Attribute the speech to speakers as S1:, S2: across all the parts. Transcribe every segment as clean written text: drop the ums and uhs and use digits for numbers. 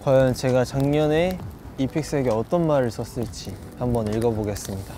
S1: 과연 제가 작년에 이픽스에게 어떤 말을 썼을지 한번 읽어보겠습니다.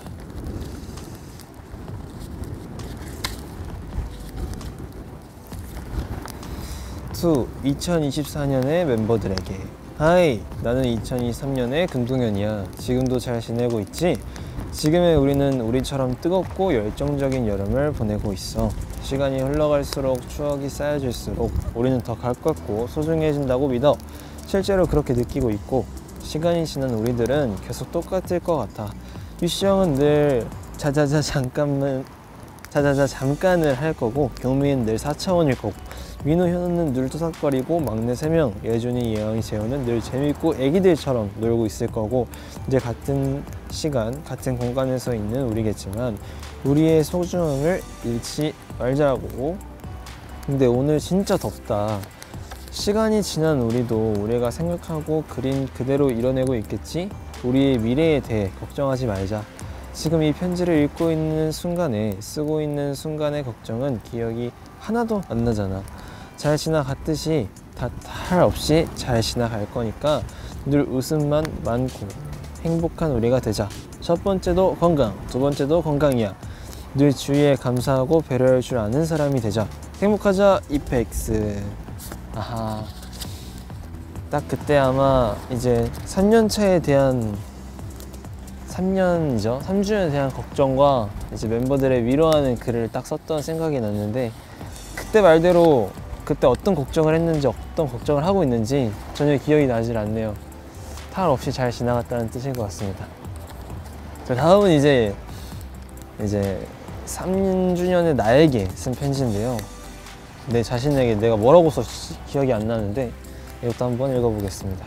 S1: 2024년의 멤버들에게 하이, 나는 2023년의 금동현이야. 지금도 잘 지내고 있지? 지금의 우리는 우리처럼 뜨겁고 열정적인 여름을 보내고 있어. 시간이 흘러갈수록 추억이 쌓여질수록 우리는 더 가깝고 소중해진다고 믿어. 실제로 그렇게 느끼고 있고, 시간이 지난 우리들은 계속 똑같을 것 같아. 유시 형은 늘 잠깐을 할 거고, 경민은 늘 4차원일 거고, 민호, 현우는 늘 토닥거리고, 막내 3명, 예준이, 예영이, 재호는 늘 재밌고 애기들처럼 놀고 있을 거고, 이제 같은 시간, 같은 공간에서 있는 우리겠지만 우리의 소중함을 잃지 말자고. 근데 오늘 진짜 덥다. 시간이 지난 우리도 우리가 생각하고 그린 그대로 이뤄내고 있겠지? 우리의 미래에 대해 걱정하지 말자. 지금 이 편지를 읽고 있는 순간에, 쓰고 있는 순간의 걱정은 기억이 하나도 안 나잖아. 잘 지나갔듯이 다 탈 없이 잘 지나갈 거니까 늘 웃음만 많고 행복한 우리가 되자. 첫 번째도 건강, 두 번째도 건강이야. 늘 주위에 감사하고 배려할 줄 아는 사람이 되자. 행복하자, 이펙스. 아하, 딱 그때 아마 이제 3년차에 대한 3주년에 대한 걱정과 이제 멤버들의 위로하는 글을 딱 썼던 생각이 났는데, 그때 말대로 그때 어떤 걱정을 했는지, 어떤 걱정을 하고 있는지 전혀 기억이 나질 않네요. 탈 없이 잘 지나갔다는 뜻인 것 같습니다. 자, 다음은 이제 3주년의 나에게 쓴 편지인데요. 내 자신에게 내가 뭐라고 썼지 기억이 안 나는데 이것도 한번 읽어보겠습니다.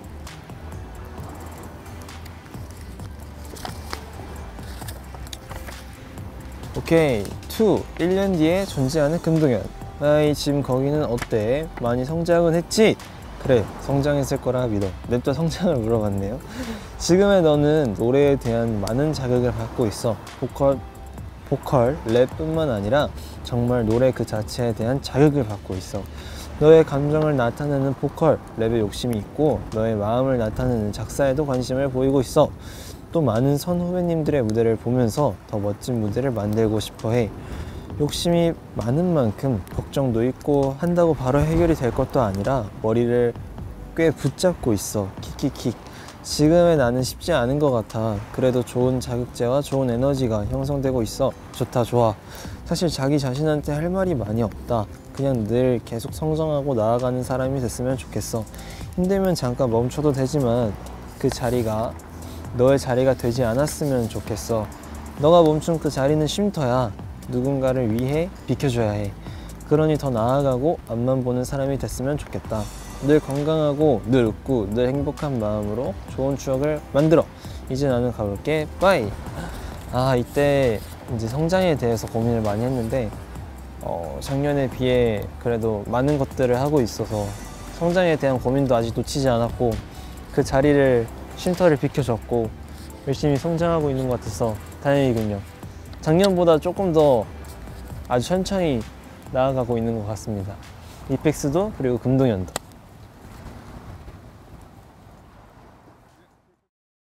S1: 오케이. 1년 뒤에 존재하는 금동현. 아이, 지금 거기는 어때? 많이 성장은 했지? 그래, 성장했을 거라 믿어. 냅다 성장을 물어봤네요. 지금의 너는 노래에 대한 많은 자극을 받고 있어. 보컬, 랩뿐만 아니라 정말 노래 그 자체에 대한 자극을 받고 있어. 너의 감정을 나타내는 보컬, 랩에 욕심이 있고, 너의 마음을 나타내는 작사에도 관심을 보이고 있어. 또 많은 선후배님들의 무대를 보면서 더 멋진 무대를 만들고 싶어 해. 욕심이 많은 만큼 걱정도 있고, 한다고 바로 해결이 될 것도 아니라 머리를 꽤 붙잡고 있어. 킥킥킥. 지금의 나는 쉽지 않은 것 같아. 그래도 좋은 자극제와 좋은 에너지가 형성되고 있어. 좋다, 좋아. 사실 자기 자신한테 할 말이 많이 없다. 그냥 늘 계속 성장하고 나아가는 사람이 됐으면 좋겠어. 힘들면 잠깐 멈춰도 되지만 그 자리가 너의 자리가 되지 않았으면 좋겠어. 너가 멈춘 그 자리는 쉼터야. 누군가를 위해 비켜줘야 해. 그러니 더 나아가고 앞만 보는 사람이 됐으면 좋겠다. 늘 건강하고 늘 웃고 늘 행복한 마음으로 좋은 추억을 만들어. 이제 나는 가볼게. 빠이. 아, 이때 이제 성장에 대해서 고민을 많이 했는데 작년에 비해 그래도 많은 것들을 하고 있어서 성장에 대한 고민도 아직 놓치지 않았고, 그 자리를 쉼터를 비켜줬고 열심히 성장하고 있는 것 같아서 다행이군요. 작년보다 조금 더 아주 천천히 나아가고 있는 것 같습니다. 이펙스도 그리고 금동현도.